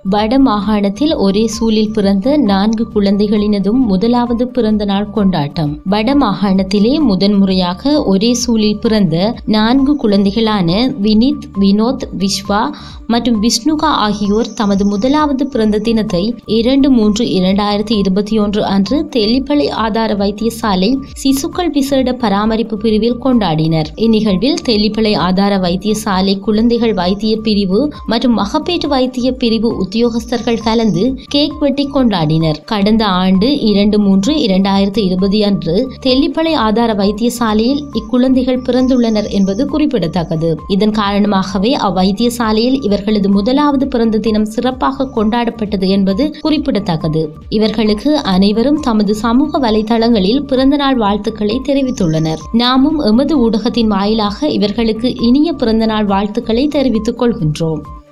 வட மாகாணத்தில் ஒரே சூழில் பிறந்த 4 குழந்தைகளினதும் முதலாவது பிறந்த நாள் கொண்டாட்டம். வட மாகாணத்திலே முதன்முறையாக ஒரே சூழில் பிறந்த 4 குழந்தைகளான வினித், வினோத், விஸ்வா மற்றும் விஷ்ணுகா ஆகியோர் தமது முதலாவது பிறந்த தினத்தை 2/3/2021 அன்று தெல்லிப்பளை ஆதார வைத்தியசாலை சிசுக்கள் விசேட பராமரிப்பு பிரிவில் கொண்டாடினர். இந்நிகழ்வில் தெல்லிப்பளை ஆதார வைத்தியசாலை குழந்தைகள் வைத்திய பிரிவு மற்றும் மகப்பேற்று வைத்திய பிரிவு உத்தியோகஸ்தர்கள் கலந்து கேக் வெட்டி கொண்டாடினர். கடந்த ஆண்டு 2/3/2020 அன்று தெல்லிப்பளை ஆதார வைத்தியசாலையில் இக்குழந்தைகள் பிறந்துள்ளனர் என்பது குறிப்பிடத்தக்கது. இதன் காரணமாகவே அவ்வைத்தியசாலையில் இவர்களது முதலாவது பிறந்த தினம் சிறப்பாக கொண்டாடப்பட்டது என்பது குறிப்பிடத்தக்கது. இவர்களுக்கு அனைவரும் தமது சமூக வலைதளங்களில் பிறந்த நாள் வாழ்த்துக்களை தெரிவித்துள்ளனர். நாமும் எமது ஊடகத்தின் வாயிலாக இவர்களுக்கு இனிய பிறந்த நாள் வாழ்த்துக்களை தெரிவித்துக் கொள்கின்றோம்.